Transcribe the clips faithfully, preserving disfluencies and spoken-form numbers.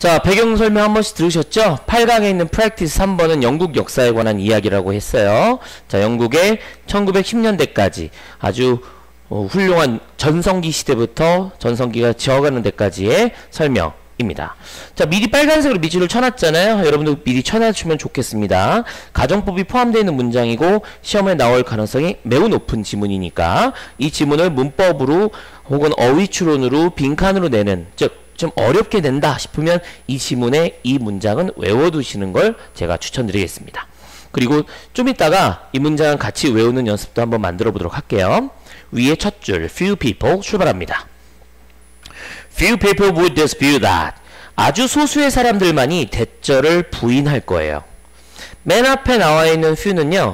자, 배경 설명 한 번씩 들으셨죠? 팔 강에 있는 프랙티스 삼 번은 영국 역사에 관한 이야기라고 했어요. 자, 영국의 천구백십 년대까지 아주 어, 훌륭한 전성기 시대부터 전성기가 지어가는 데까지의 설명입니다. 자, 미리 빨간색으로 밑줄을 쳐놨잖아요. 여러분도 미리 쳐놔주면 좋겠습니다. 가정법이 포함되어 있는 문장이고 시험에 나올 가능성이 매우 높은 지문이니까 이 지문을 문법으로 혹은 어휘 추론으로 빈칸으로 내는, 즉 좀 어렵게 낸다 싶으면 이 지문의 이 문장은 외워두시는 걸 제가 추천드리겠습니다. 그리고 좀 이따가 이 문장을 같이 외우는 연습도 한번 만들어 보도록 할게요. 위에 첫 줄 few people 출발합니다. Few people would dispute that. 아주 소수의 사람들만이 대절을 부인할 거예요. 맨 앞에 나와 있는 few는요,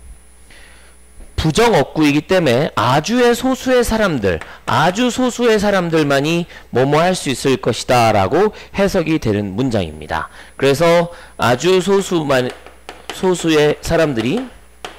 부정어구이기 때문에 아주의 소수의 사람들, 아주 소수의 사람들만이 뭐뭐 할 수 있을 것이다 라고 해석이 되는 문장입니다. 그래서 아주 소수만, 소수의 사람들이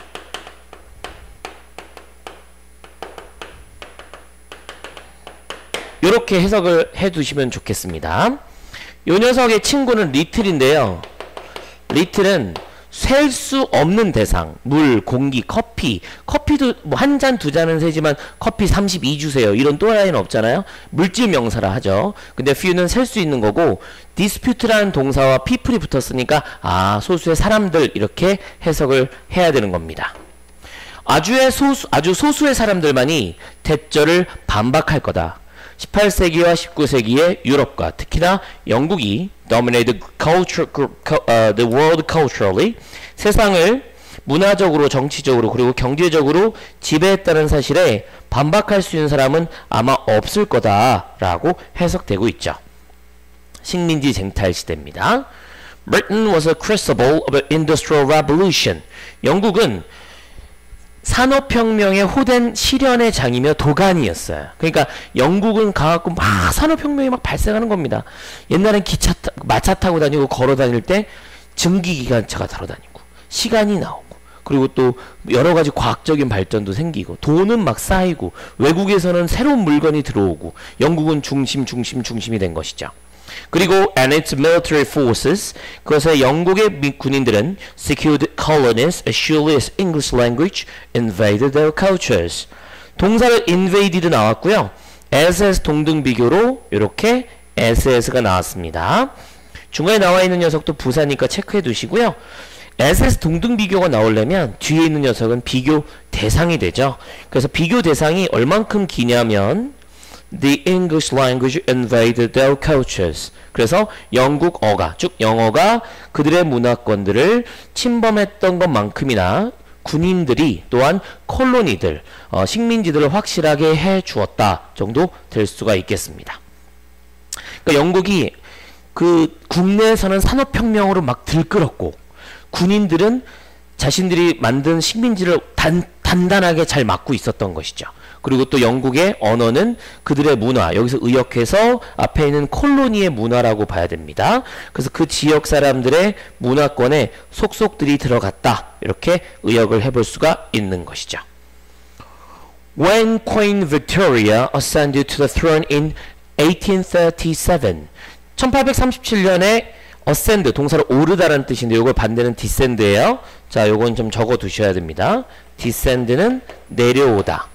이렇게 해석을 해 두시면 좋겠습니다. 이 녀석의 친구는 리틀인데요. 리틀은 셀 수 없는 대상, 물, 공기, 커피. 커피도 뭐 한 잔, 두 잔은 세지만 커피 삼십이 주세요. 이런 또라이는 없잖아요. 물질 명사라 하죠. 근데 few는 셀 수 있는 거고, dispute라는 동사와 people이 붙었으니까 아, 소수의 사람들 이렇게 해석을 해야 되는 겁니다. 아주의 소수, 아주 소수의 사람들만이 대절을 반박할 거다. 십팔 세기와 십구 세기의 유럽과 특히나 영국이 dominated culture, uh, the world culturally, 세상을 문화적으로, 정치적으로, 그리고 경제적으로 지배했다는 사실에 반박할 수 있는 사람은 아마 없을 거다라고 해석되고 있죠. 식민지 쟁탈 시대입니다. Britain was a crucible of an industrial revolution. 영국은 산업혁명의 호된 실현의 장이며 도가니였어요. 그러니까 영국은 가갖고 막 산업혁명이 막 발생하는 겁니다. 옛날엔 기차 타, 마차 타고 다니고 걸어 다닐 때 증기기관차가 타러 다니고 시간이 나오고, 그리고 또 여러가지 과학적인 발전도 생기고 돈은 막 쌓이고 외국에서는 새로운 물건이 들어오고 영국은 중심 중심 중심이 된 것이죠. 그리고 and its military forces, 그것의 영국의 군인들은 secured colonies as surely as English language invaded their cultures. 동사를 invaded 나왔고요. as 동등 비교로 이렇게 as가 나왔습니다. 중간에 나와 있는 녀석도 부사니까 체크해 두시고요. as 동등 비교가 나오려면 뒤에 있는 녀석은 비교 대상이 되죠. 그래서 비교 대상이 얼만큼 기냐면 The English language invaded their cultures. 그래서 영국어가, 즉 영어가 그들의 문화권들을 침범했던 것만큼이나 군인들이 또한 콜로니들, 어, 식민지들을 확실하게 해 주었다 정도 될 수가 있겠습니다. 그러니까 영국이 그 국내에서는 산업혁명으로 막 들끓었고, 군인들은 자신들이 만든 식민지를 단, 단단하게 잘 막고 있었던 것이죠. 그리고 또 영국의 언어는 그들의 문화, 여기서 의역해서 앞에 있는 콜로니의 문화라고 봐야 됩니다. 그래서 그 지역 사람들의 문화권에 속속들이 들어갔다, 이렇게 의역을 해볼 수가 있는 것이죠. When Queen Victoria ascended to the throne in eighteen thirty-seven, 천팔백삼십칠 년에 ascend, 동사로 오르다라는 뜻인데 이걸 반대는 descend예요. 자, 요건 좀 적어 두셔야 됩니다. descend는 내려오다.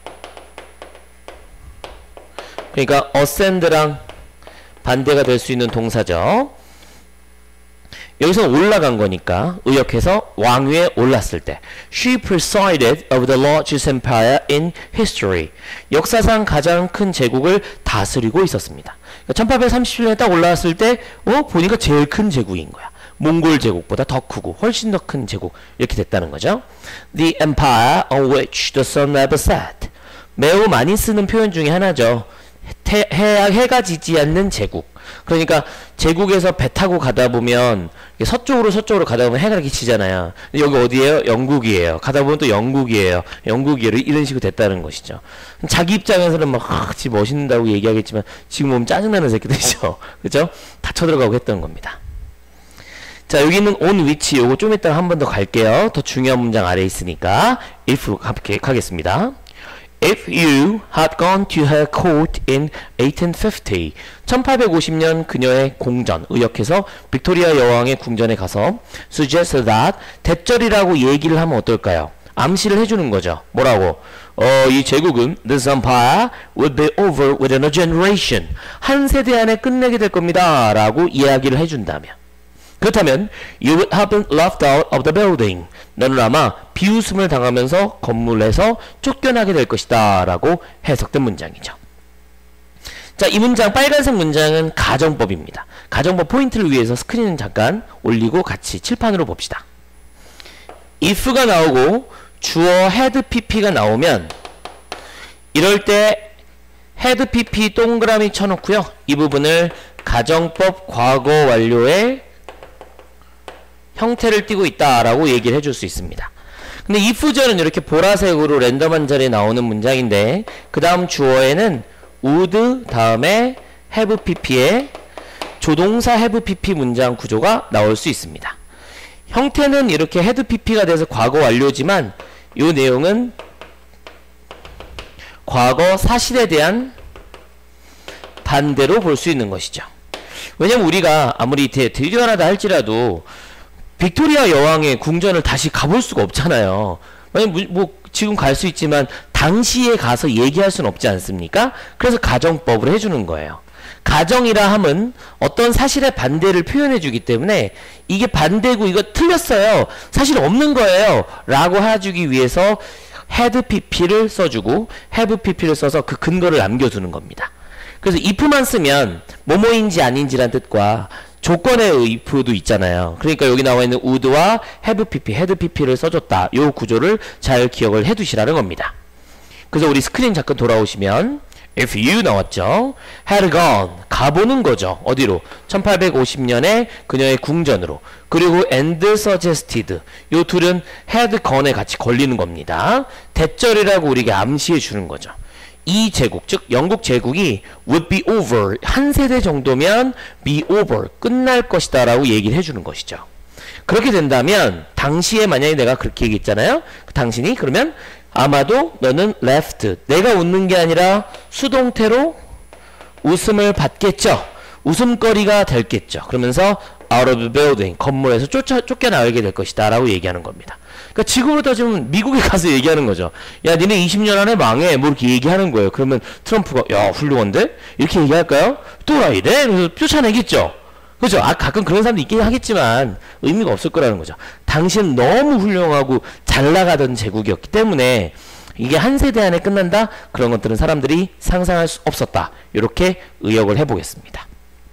그러니까 ascend랑 반대가 될 수 있는 동사죠. 여기서 올라간 거니까 의역해서 왕위에 올랐을 때 She presided over the largest empire in history. 역사상 가장 큰 제국을 다스리고 있었습니다. 그러니까 천팔백삼십칠 년에 딱 올라왔을 때 어? 보니까 제일 큰 제국인 거야. 몽골 제국보다 더 크고 훨씬 더 큰 제국, 이렇게 됐다는 거죠. The empire on which the sun never set. 매우 많이 쓰는 표현 중에 하나죠. 해, 해, 해가 지지 않는 제국. 그러니까 제국에서 배 타고 가다 보면 서쪽으로 서쪽으로 가다 보면 해가 이렇게 지잖아요. 근데 여기 어디예요? 영국이에요. 가다 보면 또 영국이에요. 영국이에요. 이런 식으로 됐다는 것이죠. 자기 입장에서는 막 아, 지 멋있다고 얘기하겠지만 지금 보면 짜증나는 새끼들이죠. 그죠? 다 쳐들어가고 했던 겁니다. 자, 여기 있는 on which, 요거 좀 이따가 한 번 더 갈게요. 더 중요한 문장 아래에 있으니까 if로 가겠습니다. If you had gone to her court in eighteen fifty, 천팔백오십 년 그녀의 궁전, 의역해서 빅토리아 여왕의 궁전에 가서 suggest that, 대절이라고 얘기를 하면 어떨까요? 암시를 해주는 거죠. 뭐라고? 어, 이 제국은 this empire would be over within a generation. 한 세대 안에 끝내게 될 겁니다. 라고 이야기를 해준다면. 그렇다면 you would have been left out of the building. 너는 아마 비웃음을 당하면서 건물에서 쫓겨나게 될 것이다. 라고 해석된 문장이죠. 자, 이 문장, 빨간색 문장은 가정법입니다. 가정법 포인트를 위해서 스크린은 잠깐 올리고 같이 칠판으로 봅시다. if가 나오고 주어 had pp가 나오면 이럴 때 had pp 동그라미 쳐놓고요. 이 부분을 가정법 과거 완료의 형태를 띠고 있다라고 얘기를 해줄 수 있습니다. 근데 if절은 이렇게 보라색으로 랜덤한 자리에 나오는 문장인데 그 다음 주어에는 would 다음에 have pp의 조동사 have pp 문장 구조가 나올 수 있습니다. 형태는 이렇게 had pp가 돼서 과거 완료지만 이 내용은 과거 사실에 대한 반대로 볼 수 있는 것이죠. 왜냐면 우리가 아무리 되리하다 할지라도 빅토리아 여왕의 궁전을 다시 가볼 수가 없잖아요. 뭐, 뭐 지금 갈 수 있지만 당시에 가서 얘기할 수는 없지 않습니까? 그래서 가정법을 해주는 거예요. 가정이라 함은 어떤 사실의 반대를 표현해 주기 때문에 이게 반대고 이거 틀렸어요, 사실 없는 거예요 라고 해주기 위해서 had pp를 써주고 have pp를 써서 그 근거를 남겨두는 겁니다. 그래서 if만 쓰면 뭐뭐인지 아닌지란 뜻과 조건의 if도 있잖아요. 그러니까 여기 나와 있는 would와 have pp, had pp를 써줬다. 요 구조를 잘 기억을 해 두시라는 겁니다. 그래서 우리 스크린 잠깐 돌아오시면 if you 나왔죠. had gone, 가보는 거죠. 어디로? 천팔백오십 년에 그녀의 궁전으로. 그리고 and suggested, 요 둘은 had gone에 같이 걸리는 겁니다. 대절이라고 우리에게 암시해 주는 거죠. 이 제국, 즉 영국 제국이 would be over, 한 세대 정도면 be over, 끝날 것이다 라고 얘기를 해주는 것이죠. 그렇게 된다면 당시에 만약에 내가 그렇게 얘기했잖아요. 당신이 그러면 아마도 너는 left, 내가 웃는 게 아니라 수동태로 웃음을 받겠죠. 웃음거리가 됐겠죠. 그러면서 out of the building, 건물에서 쫓아, 쫓겨나게 될 것이다 라고 얘기하는 겁니다. 그러니까 지금으로 따지면 미국에 가서 얘기하는 거죠. 야, 니네 이십 년 안에 망해, 뭐 이렇게 얘기하는 거예요. 그러면 트럼프가 야, 훌륭한데? 이렇게 얘기할까요? 또라이래? 그래서 쫓아내겠죠. 그죠? 아, 가끔 그런 사람도 있긴 하겠지만 의미가 없을 거라는 거죠. 당시는 너무 훌륭하고 잘 나가던 제국이었기 때문에 이게 한 세대 안에 끝난다? 그런 것들은 사람들이 상상할 수 없었다. 이렇게 의역을 해보겠습니다.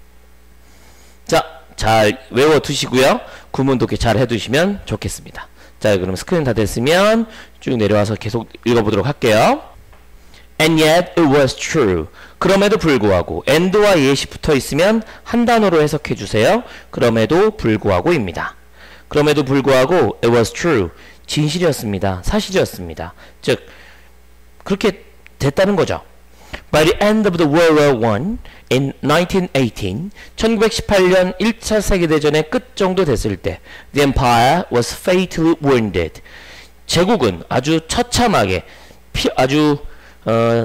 자, 잘 외워두시고요. 구문 독해 잘 해두시면 좋겠습니다. 자, 그럼 스크린 다 됐으면 쭉 내려와서 계속 읽어보도록 할게요. And yet it was true. 그럼에도 불구하고, and와 yet이 붙어 있으면 한 단어로 해석해 주세요. 그럼에도 불구하고입니다. 그럼에도 불구하고 it was true. 진실이었습니다. 사실이었습니다. 즉 그렇게 됐다는 거죠. By the end of the World War One in nineteen eighteen, 천구백십팔 년 일 차 세계대전의 끝 정도 됐을 때 the empire was fatally wounded. 제국은 아주 처참하게 피, 아주 어,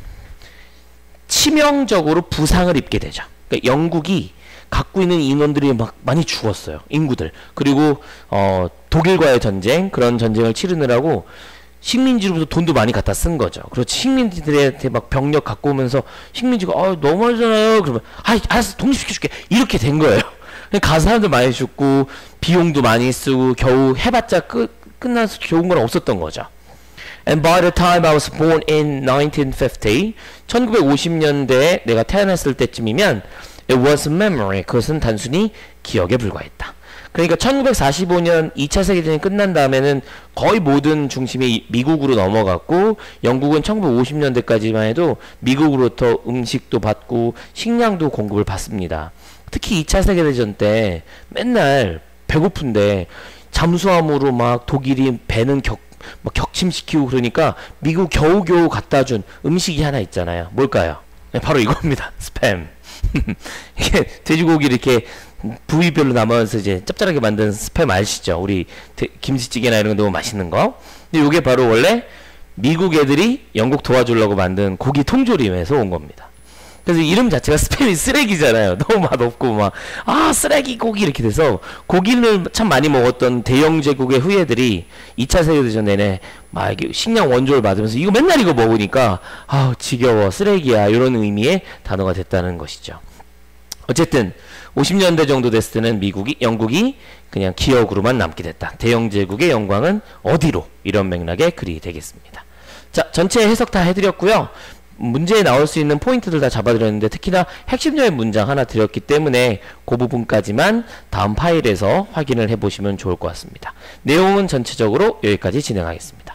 치명적으로 부상을 입게 되죠. 그러니까 영국이 갖고 있는 인원들이 막 많이 죽었어요. 인구들. 그리고 어, 독일과의 전쟁, 그런 전쟁을 치르느라고 식민지로부터 돈도 많이 갖다 쓴 거죠. 그렇지, 식민지들한테 막 병력 갖고 오면서 식민지가 아, 너무하잖아요. 그러면 아, 알았어, 독립시켜줄게. 이렇게 된 거예요. 가서 사람들 많이 죽고 비용도 많이 쓰고 겨우 해봤자 끝, 끝나서 좋은 건 없었던 거죠. And by the time I was born in nineteen fifty, 천구백오십 년대에 내가 태어났을 때쯤이면 it was memory, 그것은 단순히 기억에 불과했다. 그러니까 천구백사십오 년 이 차 세계대전이 끝난 다음에는 거의 모든 중심이 미국으로 넘어갔고, 영국은 천구백오십 년대까지만 해도 미국으로부터 음식도 받고 식량도 공급을 받습니다. 특히 이 차 세계대전 때 맨날 배고픈데 잠수함으로 막 독일이 배는 격, 막 격침시키고 그러니까 미국 겨우겨우 갖다 준 음식이 하나 있잖아요. 뭘까요? 네, 바로 이겁니다. 스팸. 이게 돼지고기 이렇게 부위별로 남아서 이제 짭짤하게 만든 스팸 아시죠? 우리 대, 김치찌개나 이런 거 너무 맛있는 거. 근데 이게 바로 원래 미국 애들이 영국 도와주려고 만든 고기 통조림에서 온 겁니다. 그래서 이름 자체가 스펠이 쓰레기잖아요. 너무 맛없고 막 아 쓰레기 고기 이렇게 돼서 고기를 참 많이 먹었던 대영 제국의 후예들이 이 차 세계대전 내내 막 이게 식량 원조를 받으면서 이거 맨날 이거 먹으니까 아 지겨워 쓰레기야 이런 의미의 단어가 됐다는 것이죠. 어쨌든 오십 년대 정도 됐을 때는 미국이 영국이 그냥 기억으로만 남게 됐다. 대영 제국의 영광은 어디로 이런 맥락의 글이 되겠습니다. 자, 전체 해석 다 해드렸고요. 문제에 나올 수 있는 포인트들 다 잡아드렸는데 특히나 핵심적인 문장 하나 드렸기 때문에 그 부분까지만 다음 파일에서 확인을 해보시면 좋을 것 같습니다. 내용은 전체적으로 여기까지 진행하겠습니다.